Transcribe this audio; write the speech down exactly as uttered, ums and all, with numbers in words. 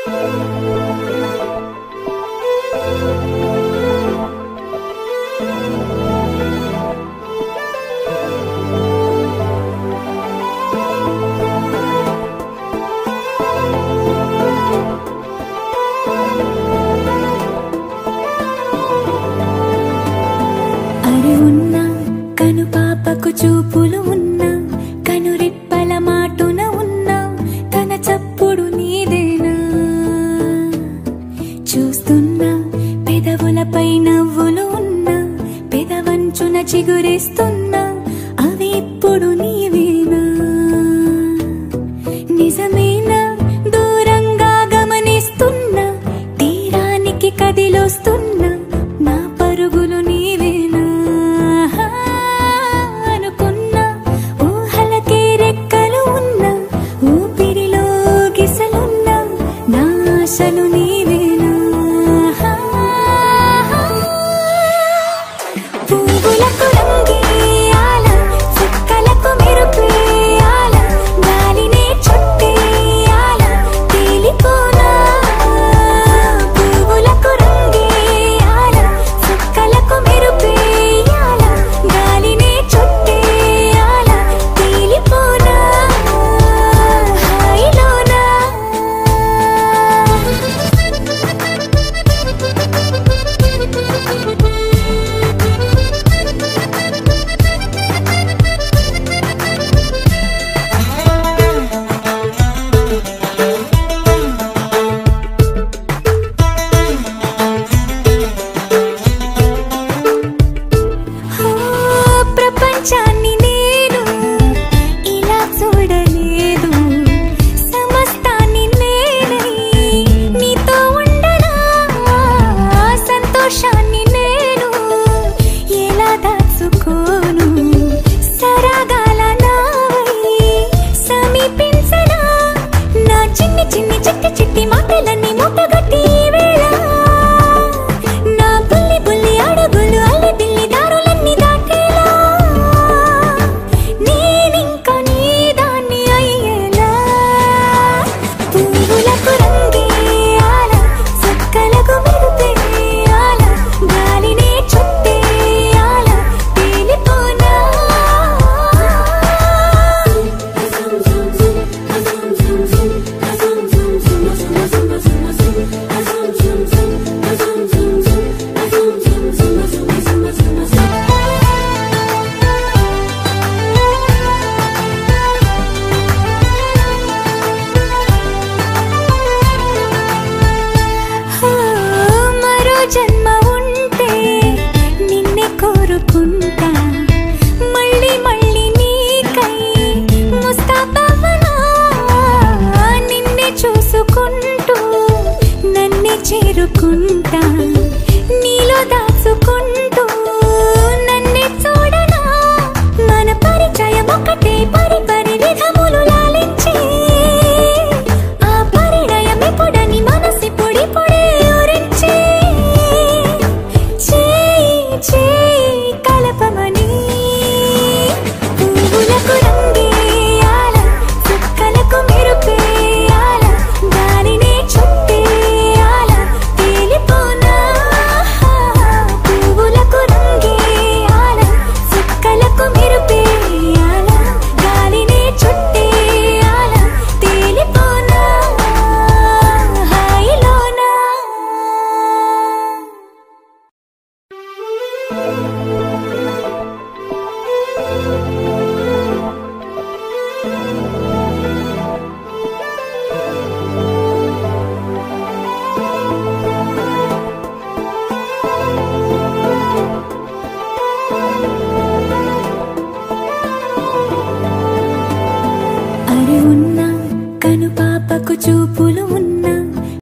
చూపులు ఉన్నా కనురెప్పల మాటున ఉన్నా తన చప్పుడు నీదేనా చూస్తున్నా పెదవులపై నవ్వులు ఉన్నా పెదవంచున చిగురేస్తున్నా అవి ఇప్పుడు నీవేనా నిజమేనా దూరంగా గమనిస్తున్నా తీరానికి కదిలొస్తున్నా నా పరుగులు నీవేనా అసలు నీవేనా పువ్వులకు రంగేయాల చుక్కలకు మెరుపేయాల గాలినే చుట్టేయాల తేలిపోనా పువ్వులకు రంగేయాల చుక్కలకు మెరుపేయాల గాలినే చుట్టేయాల తేలిపోనా హాయిలోనా ప్రపంచాన్ని నేను ఇలా చూడలేదు సమస్తాన్ని నేనై నీతో ఉండనా సంతోషాన్ని నేను ఎలా దాచుకోను సరాగాల నావై సమీపించనా నా చిన్ని చిన్ని చిట్టి చిట్టి మాటలన్నీ మూటగట్టి వేళ నా బుల్లి బుల్లి అడుగులు అల్లి బిల్లి దారులన్నీ దాటేలా నేనింకా నీ దాన్ని అయ్యేలా పువ్వులకు రంగేయాల చుక్కలకు మెరుపేయాల గాలినే చుట్టేయాల తేలిపోనా మరో జన్మ ఉంటే నిన్నే కోరుకుంటా మళ్ళీ మళ్ళీ నీకై ముస్తాబవ్వనా నిన్నే చూసుకుంటూ నన్నే చేరుకుంటా నీలో దాచుకుంటూ నన్నే చూడనా మన పరిచయం ఒకటే పరి పరి విధములు లాలించి ఆ పరిణయం ఎప్పుడని మనసి పొడి పొడి ఊరించి చేయి చేయి కలపమని పువ్వులకు రంగేయాల చుక్కలకు మెరుపేయాల గాలినే చుట్టేయాల తేలిపోనా పువ్వులకు రంగేయాల చుక్కలకు మెరుపేయాల గాలినే చుట్టేయాల తేలిపోనా హాయిలోనా అరే ఉన్నా కను పాపకు చూపులు